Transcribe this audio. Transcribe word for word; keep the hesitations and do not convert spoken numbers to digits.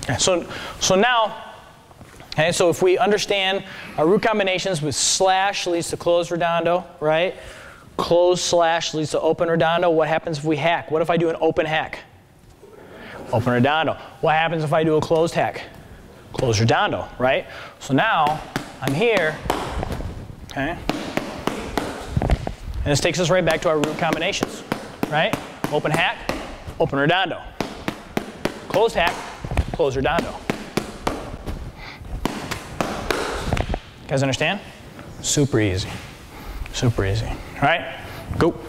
So, so now, okay, so if we understand our root combinations with slash leads to closed redondo, right? Closed slash leads to open redondo. What happens if we hack? What if I do an open hack? Open redondo. What happens if I do a closed hack? Closed redondo, right? So now I'm here, okay? And this takes us right back to our root combinations, right? Open hack, open redondo. Closed hack, closed redondo. You guys understand? Super easy. Super easy. All right? Go.